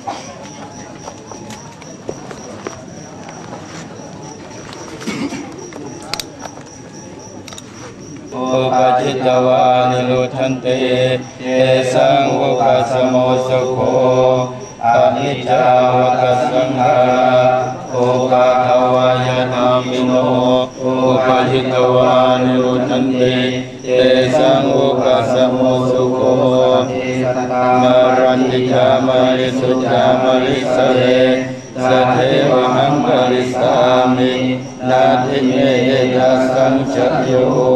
โอปะจิตวานิโรธันเตเยสังโอปัสสโมสุโขอนิจจาวกัสสังขาราโอปะภวายธรรมิโนโอปะจิตวานิโรธันเตเยสังโอปัสสโมสุโขมารันติจามริสุจามริสเรสัทเทวหังปริสามินาทิเมยะสังชโย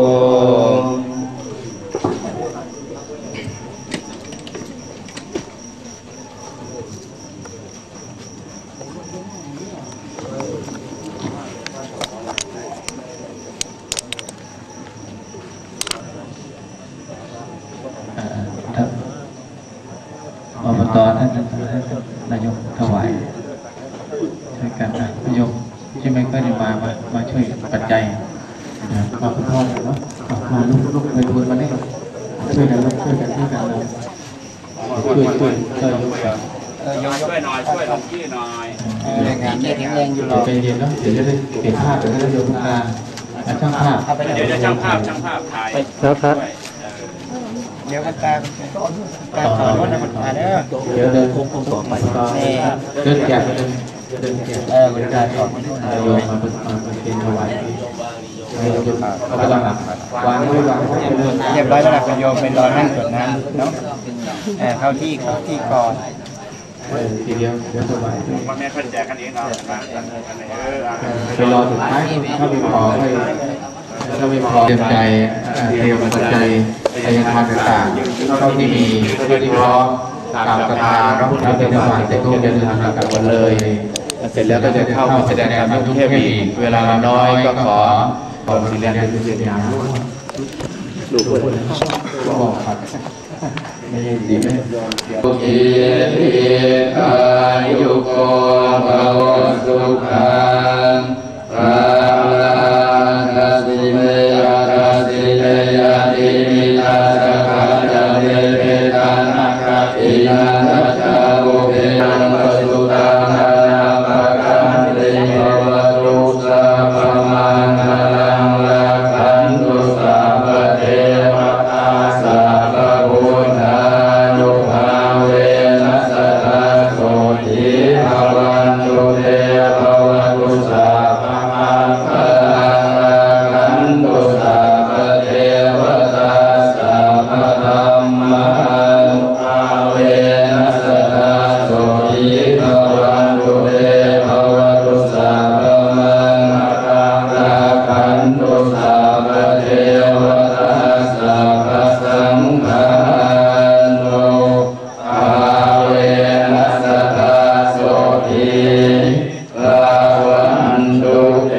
อบต.ท่านนายกถวายช่วยกันนายกที่ไม่ค่อยได้มาช่วยปัจจัยมาคุณพ่อเนาะมาลูกไปดูมาเนี่ยช่วยกันช่วยกันเราช่วยยกช่วยหน่อยช่วยหลวงพี่หน่อยแรงงานแข็งแรงอยู่รอใจเย็นเนาะเดี๋ยวจะได้เก็บภาพเดี๋ยวจะโยนงานช่างภาพเดี๋ยวจะช่างภาพถ่ายแล้วครับเดี๋ยวกันตาต่อว่านะมันเดี๋ยวเดินคงต่อไปเดินแกะเดินแกะบริการก่อนโยมมาเป็นถวายเขากำลังวางไว้วางเรียบร้อยแล้วนะคุณโยมเป็นรอนั่งส่วนนั้นเนาะเข้าที่ก่อนทีเดียวเดี๋ยวถวายมันไม่ค่อยแจกกันเองเนาะไปรอสุดท้ายถ้าไม่พอเตรียมใจเตรียมปัจจัยพยานต่างๆเท่าที่มีเท่าที่พร้อมตามศรัทธาเราเป็นจังหวะแต่ก็จะเดินทางกลับกันเลยเสร็จแล้วก็จะเข้าแสดงธรรมทุกเทพีเวลาน้อยก็ขอสิเรียนเป็นเสียงยามลูกบอกครับไม่ใช่ดีไหมทุกิริอายุโกภวสุขังพระราสิเมยาราสิเตยาติมิตาสักขะเดเปตานักขะอินานัจจาบุเพนังปสุตังนานาภกันติภวตุสัพพมังคลังลักขันตุสัพพเทวตาสัพพพุทธานุภาเวนัสสะโสติภวันตุเตภวตุสัพพมังคลังลักขันตุสัพพเทวตาสัพพธัมมานุภาเวนัสสะโสติภวันตุเตภวตุสัพพมังคลังลักขันตุสัพพเทวตาสัพพสังฆานุภาเวนัสสะโสติภวันตุเต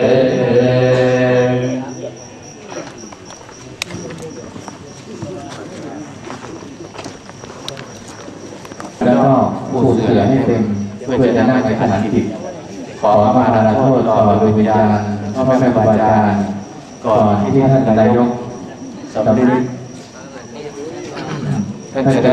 แล้วก็ปูเสือให้เต็มเพื่อจะนั่งในขณะที่ขอมาลาโทษต่อดวงวิญญาณพ่อแม่ครูบาอาจารย์ก่อนที่ท่านนายกสำเร็จท่านจะได้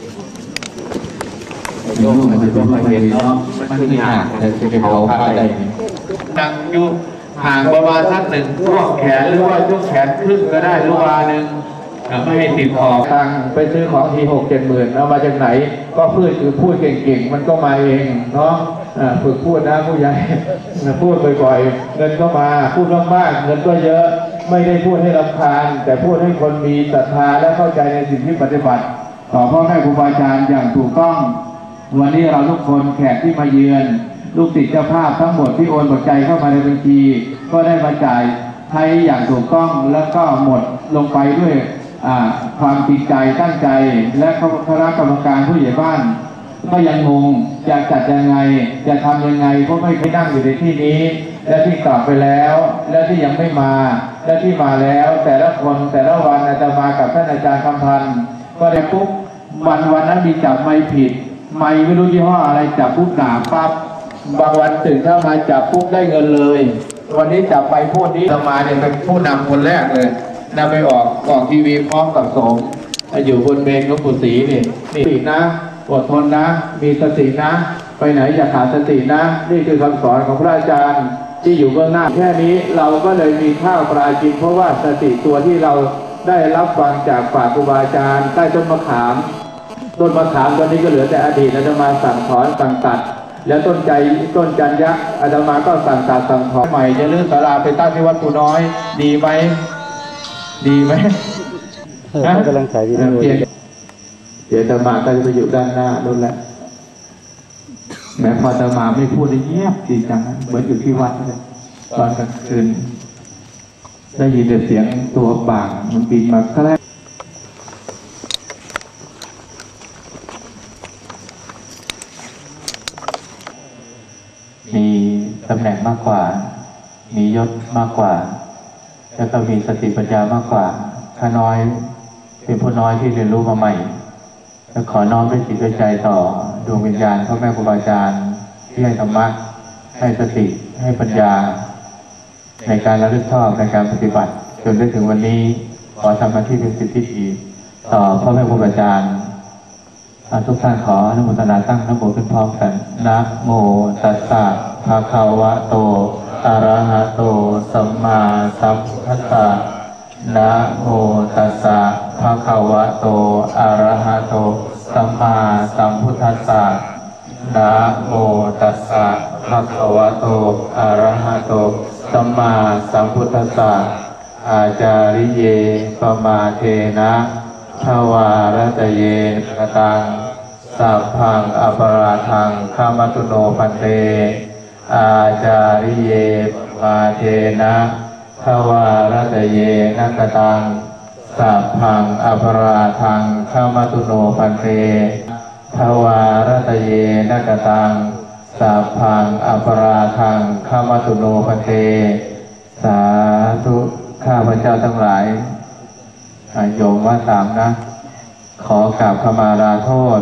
ยกมันเป็นมาเห็นเนาะมันคือห่างแต่จะเผาพระได้นั่งอยู่ห่างประมาณสักหนึ่งช่วงแขนหรือว่าช่วงแขนครึ่งก็ได้ลูกวาหนึ่งไม่ให้ติดขอบตังไปซื้อของที6-7 หมื่นเอามาจากไหนก็พูดเก่งๆมันก็มาเองเนาะฝึกพูดนะผู้ใหญ่พูดบ่อยๆเงินก็มาพูดมากๆเงินก็เยอะไม่ได้พูดให้รำคาญแต่พูดให้คนมีศรัทธาและเข้าใจในสิ่งที่ปฏิบัติต่อพ่อแม่ครูบาอาจารย์อย่างถูกต้องวันนี้เราทุกคนแขกที่มาเยือนลูกศิษย์เจ้าภาพทั้งหมดที่โอนปัจจัยเข้ามาในบัญชีก็ได้มาจ่ายให้อย่างถูกต้องแล้วก็หมดลงไปด้วยความจริงใจตั้งใจและคณะกรรมการผู้ใหญ่บ้านก็ยังงงจะจัดยังไงจะทำยังไงเพราะไม่เคยนั่งอยู่ในที่นี้และที่กลับไปแล้วและที่ยังไม่มาและที่มาแล้วแต่ละคนแต่ละวันอาจจะมากับท่านอาจารย์คำพันธ์ก็ได้ปุ๊บวันนั้นมีจับไม่ผิดไม่รู้ยี่ห้ออะไรจับปุ๊บหนาปั๊บบางวันตื่นเช้ามาจับปุ๊บได้เงินเลยวันนี้จับไปพูดนี้จะมาเนี่ยเป็นผู้นำคนแรกเลยนำไปออกทีวีพร้อมกับสงฆ์อยู่บนเมนหลวงปู่ศรีนี่นะอดทนนะมีสตินะไปไหนอย่าขาดสตินะนี่คือคำสอนของพระอาจารย์ที่อยู่เบื้องหน้าแค่นี้เราก็เลยมีข้าวปลากินเพราะว่าสติตัวที่เราได้รับฟังจากฝ่าครูบาอาจารย์ใต้ต้นมะขามตอนนี้ก็เหลือแต่อดีตอาตมาสั่งถอนสั่งตัดแล้วต้นจันยักษ์อาตมาก็สั่งตัดสั่งถอนใหม่จะลื้อศาลาไปตั้งที่วัดปูน้อยดีไหมกำลังถ่ายวิดีโอเดี๋ยวอาตมาก็จะไปอยู่ด้านหน้านู่นแหละแม้พออาตมาไม่พูดเงียบจริงจังเหมือนอยู่ที่วัดเลยตอนกลางคืนได้ยินแต่เสียงตัวป่างมันบินมาใกล้มีตำแหน่งมากกว่ามียศมากกว่าแล้วก็มีสติปัญญามากกว่าข้าน้อยเป็นผู้น้อยที่เรียนรู้มาใหม่และขอน้อมด้วยจิตด้วยใจต่อดวงวิญญาณพ่อแม่ครูบาอาจารย์ที่ให้ธรรมะให้สติให้ปัญญาในการระลึกชอบในการปฏิบัติจนได้ถึงวันนี้ขอทำหน้าที่เป็นศิษย์ที่ดีต่อพ่อแม่ครูบาอาจารย์ทุกท่านขออนุโมทนาตั้งนะโมขึ้นพร้อมกันนะโมตัสสะภะคะวะโตอะระหะโตสัมมาสัมพุทธัสสะนะโมตัสสะภะคะวะโตอะระหะโตสัมมาสัมพุทธัสสะนะโมตัสสะภะคะวะโตอะระหะโตสัมมาสัมพุทธัสสะอาจาริเยปมาเทนะทวารตเยกตังสัพพังอปราทังขมัตุโนปันเตอาจาริเยปมาเทนะทวารตเยนะกตังสัพพังอปราทังขมัตุโนปันเตทวารตเยนะกตังสัพพังอปราทังขมัตุโนปันเตสาธุข้าพเจ้าทั้งหลายโยมว่าตามนะขอกราบขมาลาโทษ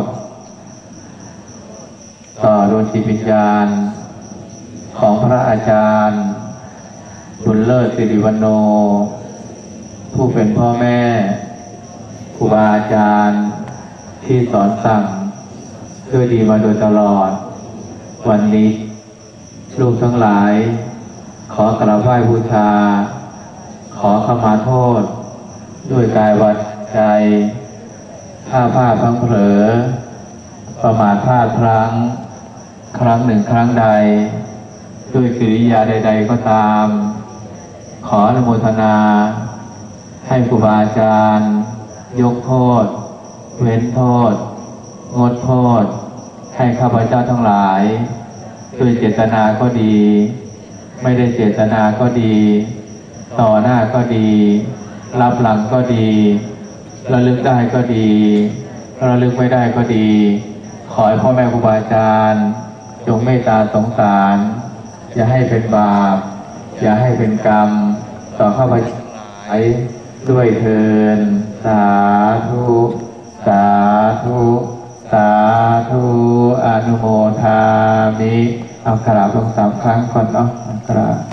ต่อดวงจิตวิญญาณของพระอาจารย์บุญเลิศสิริวัฒโนผู้เป็นพ่อแม่ครูบาอาจารย์ที่สอนสั่งด้วยดีมาโดยตลอดวันนี้ลูกทั้งหลายขอกราบไหว้บูชาขอขมาโทษด้วยกายวาจาใจถ้าพลาดพลั้งเผลอประมาทพลาดพลั้งครั้งหนึ่งครั้งใดด้วยกิริยาใดๆก็ตามขออนุโมทนาให้ครูบาอาจารย์ยกโทษเว้นโทษงดโทษให้ข้าพเจ้าทั้งหลายด้วยเจตนาก็ดีไม่ได้เจตนาก็ดีต่อหน้าก็ดีรับหลังก็ดีระลึกได้ก็ดีระลึกไม่ได้ก็ดีขอให้พ่อแม่ครูบาอาจารย์จงเมตตาสงสารอย่าให้เป็นบาปอย่าให้เป็นกรรมต่อข้าพเจ้าด้วยเถิดสาธุสาธุสาธุอนุโมทามิเอากราบลง3 ครั้งก่อนเนาะกราบ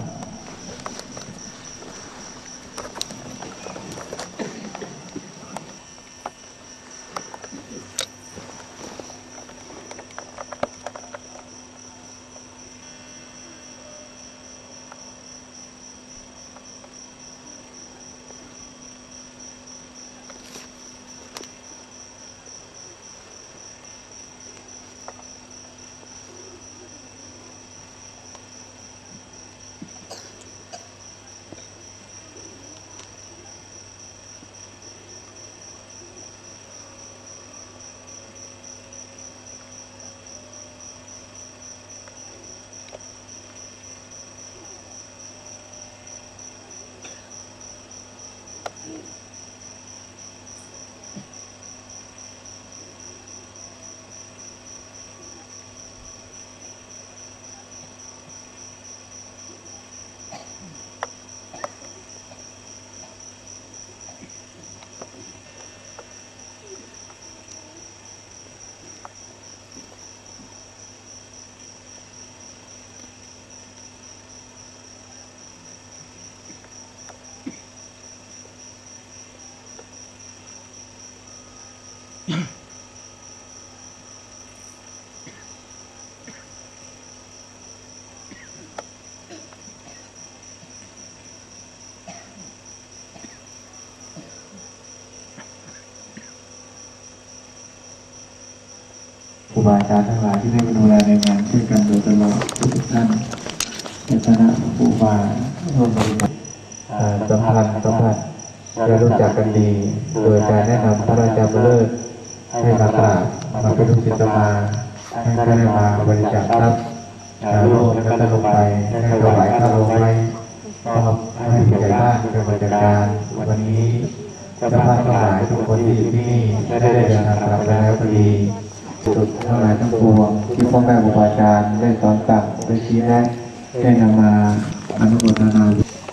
ครูบาอาจารย์ทั้งหลายที่ได้มาดูแลในงานช่วยกันโดยตลอดทุกท่านในคณะครูบาร่วมบริจาคสัมพันธ์ได้รู้จักกันดีโดยการแนะนำพระอาจารย์เลิศให้มากราบมาเป็นลูกศิษย์มาให้ได้มาบริจาคทรัพย์ร่วมแล้วก็ลงไปให้ถวายข้าวลงไปก็ให้ผู้ใหญ่บ้านเป็นบริการวันนี้เจ้าภาพทั้งหลายทุกคนที่อยู่ที่นี่ได้เดินทางกลับแล้วพอดีสุดทั้งหลายทั้งปวงที่พ่อแม่ครูบาอาจารย์ได้สอนสั่งได้ชี้แนะได้นำมาอนุโมทนา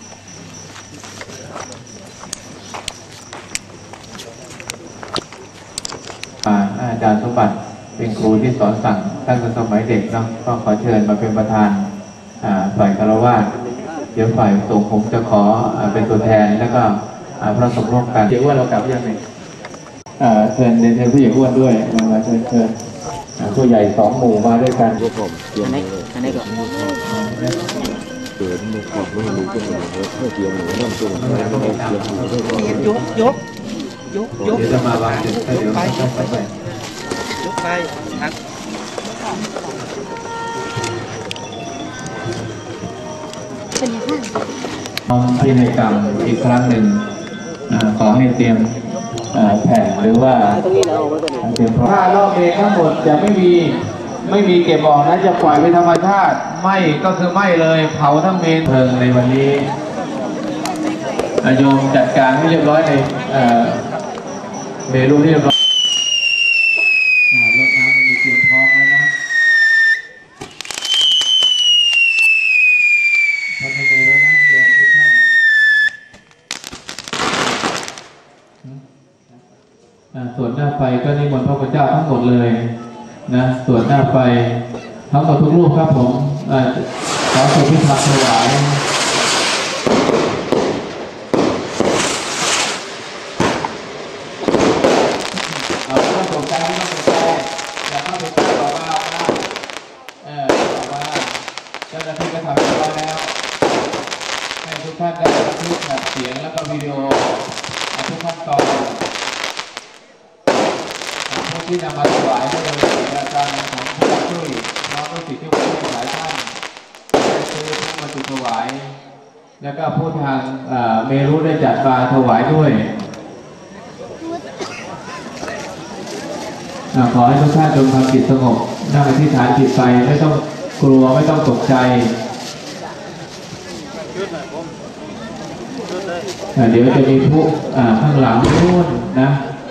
อาจารย์สมบัติเป็นครูที่สอนสั่งตั้งแต่สมัยเด็กเนาะก็ขอเชิญมาเป็นประธานฝ่ายคารวะเดี๋ยวฝ่ายสงฆ์ผมจะขอเป็นตัวแทนแล้วก็พระสงฆ์ร่วมกันเดี๋ยวว่าเรากลับยังไงเชิญเชิญผู้ใหญ่อ้วนด้วยมาเชิญผู้ใหญ่2 หมู่มาด้วยกันอันนี้ก็เกิดมุกขอบมือรู้ขึ้นมาเพื่อเตรียมหนูนั่งตัวแล้วก็เตรียมหนูยกเดี๋ยวจะมาวางเดี๋ยวไปยกไปครับพินัยกรรมอีกครั้งหนึ่งขอให้เตรียมแผ่นหรือว่าเตรียมผ้ารอบเองทั้งหมดจะไม่มีเก็บออกนะจะปล่อยเป็นธรรมชาติไหม้ก็คือไหม้เลยเผาทั้งเมนเพลิงในวันนี้โยมจัดการให้เรียบร้อยในเมนูที่เรียบร้อยรถน้ำมันมีเตรียมพร้อมแล้วนะทำให้ดูแล้วนะโยมทุกท่านส่วนหน้าไฟก็นิมนต์พระพุทธเจ้าทั้งหมดเลยนะส่วนหน้าไฟทั้งหมดทุกรูปครับผมขอส่งพิธามถวายไม่ต้องตกใจอย่าเข้าไปใกล้บอกว่าเจ้าหน้าที่ก็ทำเรียบร้อยแล้วให้ทุกท่านได้บันทึกเสียงแล้วก็วิดีโอทุกขั้นตอนผู้ที่นำมาถวายก็จะเป็นอาจารย์ของผู้ช่วยน้องผู้ศิษย์ที่ผู้หลายท่านได้ซื้อมาถวายแล้วก็ผู้ทางเมรุได้จัดมาถวายด้วยขอให้ทุกท่านจงทำจิตสงบนั่งอธิษฐานจิตไปไม่ต้องกลัวไม่ต้องตกใจเดี๋ยวจะมีผู้ข้างหลังนู่นนะ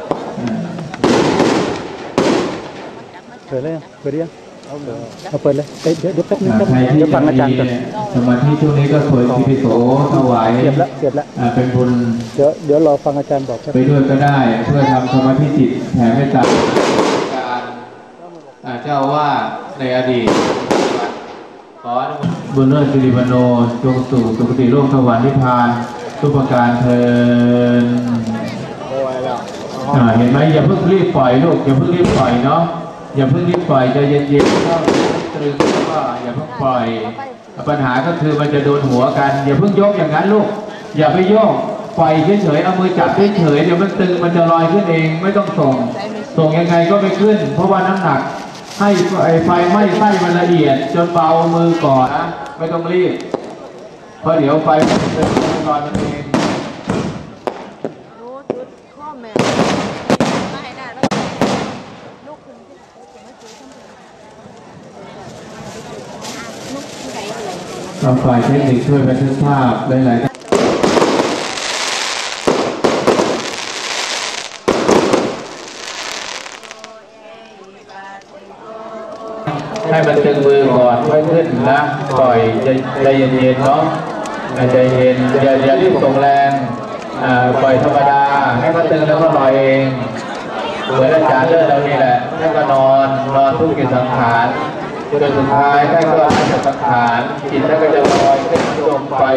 เปิดเลยเปิดยังเอาเปิดเลยเดี๋ยวแป๊บนึงใครที่จะมีสมาธิช่วงนี้ก็เปิดอิติปิโสถวายเสร็จแล้วเป็นบุญเดี๋ยวรอฟังอาจารย์บอกไปด้วยก็ได้เพื่อทำสมาธิจิตแผ่เมตตาการเจ้าว่าในอดีตขอบุญเลิศสิริวัโนจงสู่สุคติโลกสวรรค์นิพพานทุกประการเทินเห็นไหมอย่าเพิ่งรีบปล่อยลูกอย่าเพิ่งรีบปล่อยเนาะอย่าเพิ่งรีบปล่อยใจเย็นๆก็ตรึงก็อย่าเพิ่งปล่อยปัญหาก็คือมันจะโดนหัวกันอย่าเพิ่งยกอย่างนั้นลูกอย่าไปโยกปล่อยเฉยๆเอามือจับเฉยๆเดี๋ยวมันตึงมันจะลอยขึ้นเองไม่ต้องส่งยังไงก็ไม่ขึ้นเพราะว่าน้ำหนักให้ไฟไหม้ไส้มันละเอียดจนเบามือก่อนนะไม่ต้องรีบเพราะเดี๋ยวไฟมันจะลอยมันเองฝ่ายเทคนิคช่วยบันทึกภาพหลายๆให้มันตึงมือก่อนค่อยขึ้นนะปล่อยใจเย็นๆเนาะใจเย็นอย่ารีบส่งแรงปล่อยธรรมดาให้มันตึงแล้วก็ลอยเองเหมือนอาจารย์เลิศเรานี่แหละท่านก็นอนทุกกิจสังขารจนสุดท้ายท่านก็ให้สังขารจิตท่านก็จะลอยขึ้นลงไป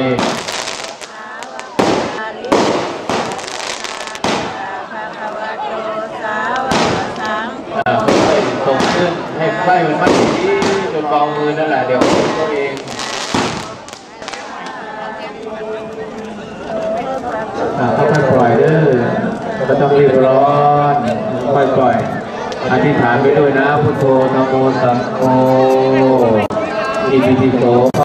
ส่งขึ้นให้ไส้มันมั่นที่จนเบามือนั่นแหละเดี๋ยวตัวเองค่อยๆปล่อยเด้อไม่ต้องรีบร้อนค่อยๆอธิษฐานไปด้วยนะพุทโธนะโมสังโฆอิติปิโส